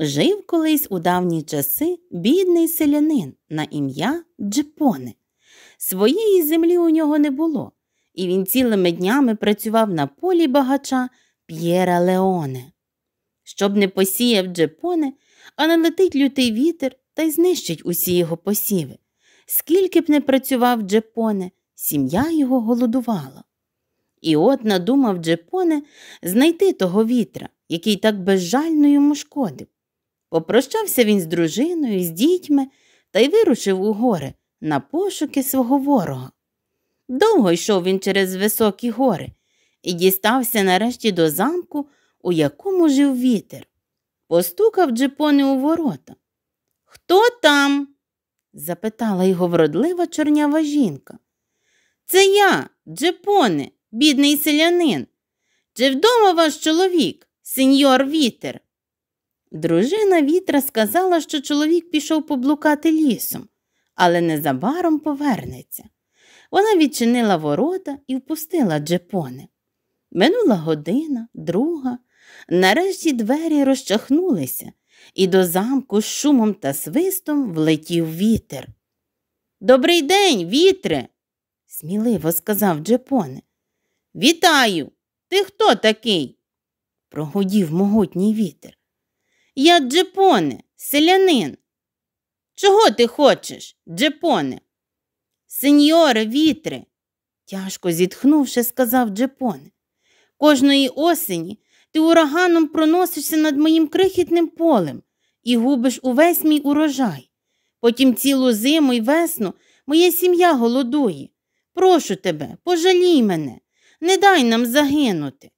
Жив колись у давні часи бідний селянин на ім'я Джепоне. Своєї землі у нього не було, і він цілими днями працював на полі багача П'єра Леоне. Щоб не посіяв Джепоне, а налетить лютий вітер та й знищить усі його посіви. Скільки б не працював Джепоне, сім'я його голодувала. І от надумав Джепоне знайти того вітра, який так безжально йому шкодив. Попрощався він з дружиною, з дітьми та й вирушив у гори на пошуки свого ворога. Довго йшов він через високі гори і дістався нарешті до замку, у якому жив вітер. Постукав Джепоне у ворота. «Хто там?» – запитала його вродлива чорнява жінка. «Це я, Джепоне, бідний селянин. Чи вдома ваш чоловік, сеньор Вітер?» Дружина вітра сказала, що чоловік пішов поблукати лісом, але незабаром повернеться. Вона відчинила ворота і впустила Джепоне. Минула година, друга. Нарешті двері розчахнулися, і до замку з шумом та свистом влетів вітер. «Добрий день, вітре!» – сміливо сказав Джепоне. «Вітаю! Ти хто такий?» – прогудів могутній вітер. «Я Джепоне, селянин». «Чого ти хочеш, Джепоне?» «Сеньоре вітре», – тяжко зітхнувши, сказав Джепоне. «Кожної осені ти ураганом проносишся над моїм крихітним полем і губиш увесь мій урожай. Потім цілу зиму й весну моя сім'я голодує. Прошу тебе, пожалій мене, не дай нам загинути».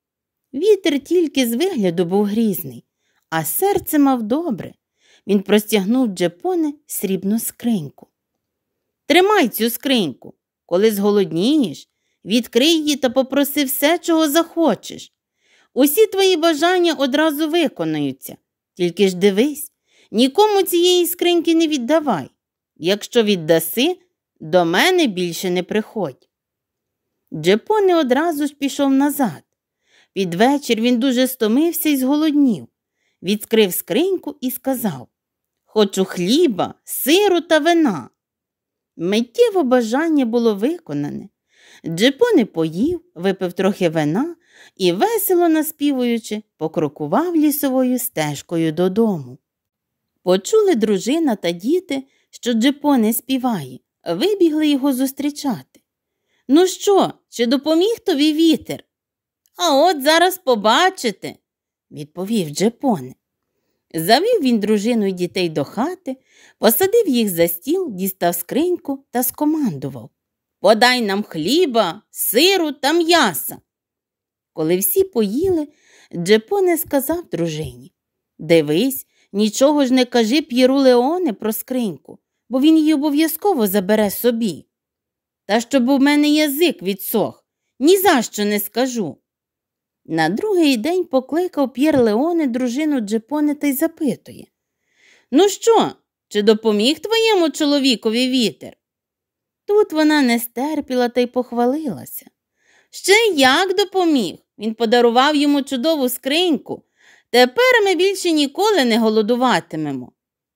Вітер тільки з вигляду був грізний, а серце мав добре. Він простягнув Джепоне срібну скриньку. «Тримай цю скриньку. Коли зголоднієш, відкрий її та попроси все, чого захочеш. Усі твої бажання одразу виконаються. Тільки ж дивись, нікому цієї скриньки не віддавай. Якщо віддаси, до мене більше не приходь». Джепоне одразу ж пішов назад. Під вечір він дуже стомився і зголоднів. Відкрив скриньку і сказав: «Хочу хліба, сиру та вина». Миттєво бажання було виконане. Джепоне поїв, випив трохи вина і, весело наспівуючи, покрокував лісовою стежкою додому. Почули дружина та діти, що Джепоне співає, вибігли його зустрічати. «Ну що, чи допоміг тобі вітер?» «А от зараз побачите», – відповів Джепоне. Завів він дружину й дітей до хати, посадив їх за стіл, дістав скриньку та скомандував: «Подай нам хліба, сиру та м'яса». Коли всі поїли, Джепоне сказав дружині: «Дивись, нічого ж не кажи П'єру Леоне про скриньку, бо він її обов'язково забере собі». «Та щоб у мене язик відсох, ні за що не скажу». На другий день покликав П'єр Леоне дружину Джепоне та й запитує: «Ну що, чи допоміг твоєму чоловікові вітер?» Тут вона не стерпіла та й похвалилася: «Ще як допоміг! Він подарував йому чудову скриньку. Тепер ми більше ніколи не голодуватимемо».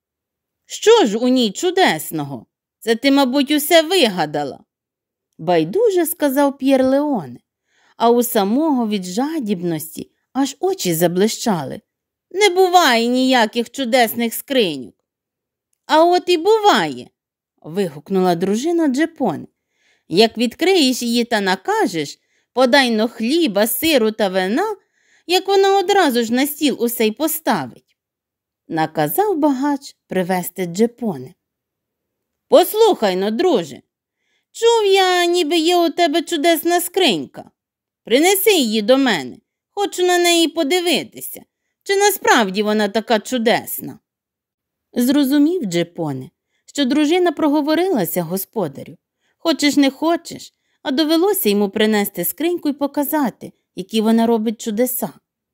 «Що ж у ній чудесного? Це ти, мабуть, усе вигадала», – байдуже сказав П'єр Леоне. А у самого від жадібності аж очі заблищали. «Не буває ніяких чудесних скриньок». «А от і буває», – вигукнула дружина Джепоне. «Як відкриєш її та накажеш, подай-но хліба, сиру та вина, як вона одразу ж на стіл усе й поставить». Наказав багач привезти Джепоне. «Послухай-но, друже, чув я, ніби є у тебе чудесна скринька. Принеси її до мене, хочу на неї подивитися, чи насправді вона така чудесна». Зрозумів Джепоне, що дружина проговорилася господарю. Хочеш не хочеш, а довелося йому принести скриньку і показати, які вона робить чудеса.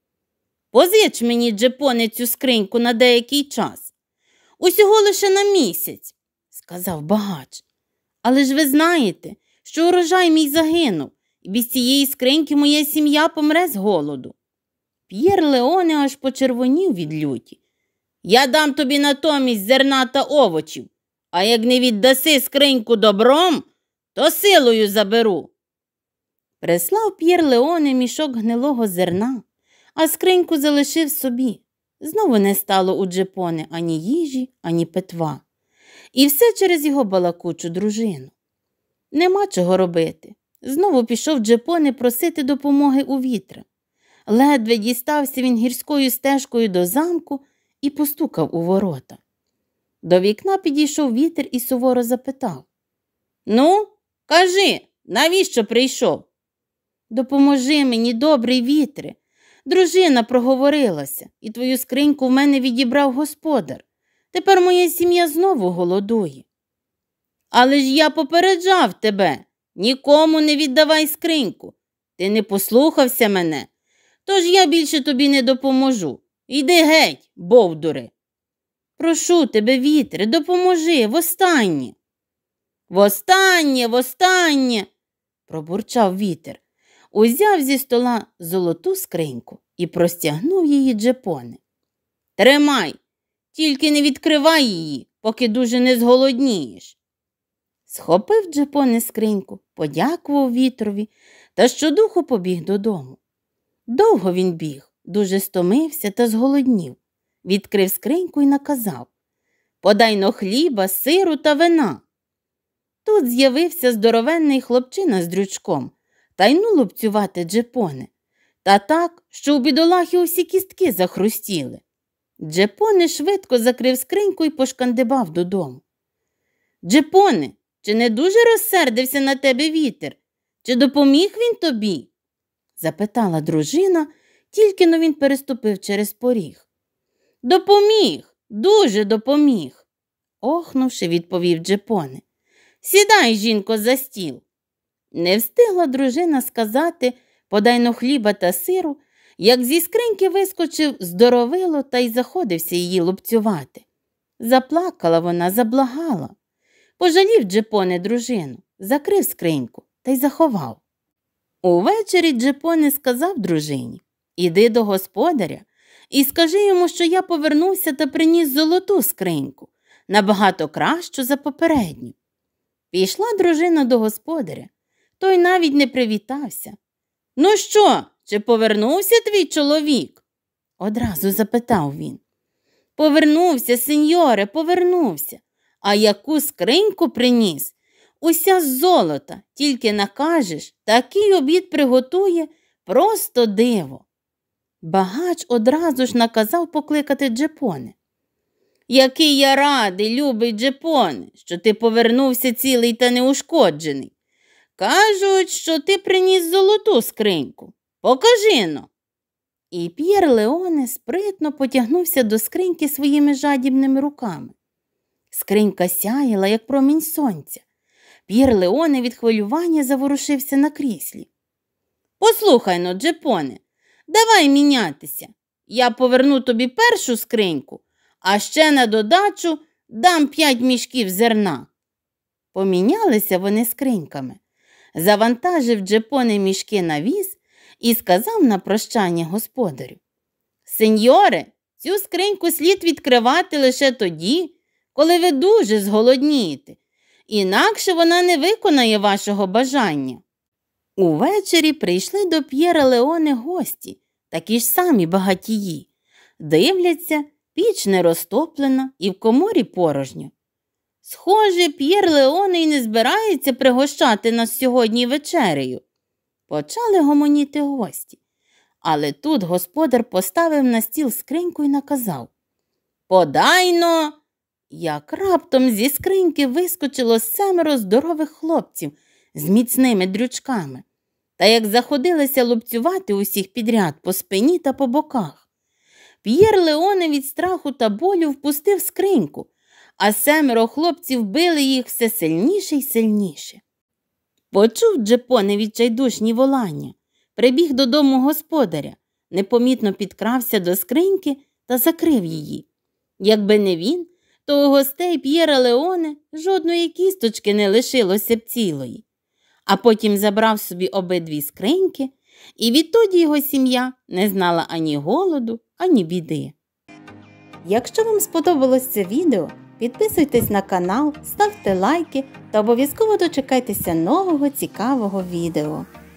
«Позич мені, Джепоне, цю скриньку на деякий час. Усього лише на місяць», – сказав багач. «Але ж ви знаєте, що урожай мій загинув, і без цієї скриньки моя сім'я помре з голоду». П'єр Леоне аж почервонів від люті. Я дам тобі натомість зерна та овочів, а як не віддаси скриньку добром, то силою заберу. Прислав П'єр Леоне мішок гнилого зерна, а скриньку залишив собі. Знову не стало у Джепоне ані їжі, ані питва. І все через його балакучу дружину. Нема чого робити. Знову пішов Джепоне просити допомоги у вітра. Ледве дістався він гірською стежкою до замку і постукав у ворота. До вікна підійшов вітер і суворо запитав: «Ну, кажи, навіщо прийшов?» «Допоможи мені, добрий вітре. Дружина проговорилася, і твою скриньку в мене відібрав господар. Тепер моя сім'я знову голодує». «Але ж я попереджав тебе, нікому не віддавай скриньку. Ти не послухався мене, тож я більше тобі не допоможу. Іди геть, бовдури». «Прошу тебе, вітре, допоможи, востаннє». Востаннє, пробурчав вітер. Узяв зі стола золоту скриньку і простягнув її Джепоне. «Тримай, тільки не відкривай її, поки дуже не зголоднієш». Схопив Джепоне скриньку, подякував вітрові та щодуху побіг додому. Довго він біг, дуже стомився та зголоднів. Відкрив скриньку і наказав: «Подай-но хліба, сиру та вина». Тут з'явився здоровенний хлопчина з дрючком та й ну лупцювати Джепоне. Та так, що у бідолахи усі кістки захрустіли. Джепоне швидко закрив скриньку і пошкандибав додому. «Джепоне, чи не дуже розсердився на тебе вітер? Чи допоміг він тобі?» запитала дружина, тільки-но він переступив через поріг. «Допоміг, дуже допоміг», охнувши, відповів Джепоне. «Сідай, жінко, за стіл». Не встигла дружина сказати «подай-но хліба та сиру», як зі скриньки вискочив здоровило та й заходився її лупцювати. Заплакала вона, заблагала. Пожалів Джепоне дружину, закрив скриньку та й заховав. Увечері Джепоне сказав дружині: «Іди до господаря і скажи йому, що я повернувся та приніс золоту скриньку, набагато кращу за попередню». Пішла дружина до господаря, той навіть не привітався. «Ну що, чи повернувся твій чоловік?» одразу запитав він. «Повернувся, сеньоре, повернувся. А яку скриньку приніс? Уся з золота, тільки накажеш, такий обід приготує, просто диво». Багач одразу ж наказав покликати Джепоне. «Який я радий, любий Джепоне, що ти повернувся цілий та неушкоджений. Кажуть, що ти приніс золоту скриньку. Покажи-но». І П'єр Леоне спритно потягнувся до скриньки своїми жадібними руками. Скринька сяяла, як промінь сонця. П'єр Леоне від хвилювання заворушився на кріслі. «Послухай-но, Джепоне, давай мінятися. Я поверну тобі першу скриньку, а ще на додачу дам 5 мішків зерна». Помінялися вони скриньками. Завантажив Джепоне мішки на віз і сказав на прощання господарю: «Сеньоре, цю скриньку слід відкривати лише тоді, коли ви дуже зголоднієте, інакше вона не виконає вашого бажання». Увечері прийшли до П'єра Леоне гості, такі ж самі багатії. Дивляться, піч не розтоплена і в коморі порожньо. «Схоже, П'єр Леоне й не збирається пригощати нас сьогодні вечерею», почали гомоніти гості. Але тут господар поставив на стіл скриньку і наказав: «Подай-но!» Як раптом зі скриньки вискочило 7 здорових хлопців з міцними дрючками, та як заходилися лупцювати усіх підряд по спині та по боках. П'єр Леоне від страху та болю впустив скриньку, а 7 хлопців били їх все сильніше й сильніше. Почув Джепоне відчайдушні волання, прибіг додому господаря, непомітно підкрався до скриньки та закрив її. Якби не він, то у гостей П'єра Леоне жодної кісточки не лишилося б цілої. А потім забрав собі обидві скриньки, і відтоді його сім'я не знала ані голоду, ані біди. Якщо вам сподобалось це відео, підписуйтесь на канал, ставте лайки та обов'язково дочекайтеся нового цікавого відео.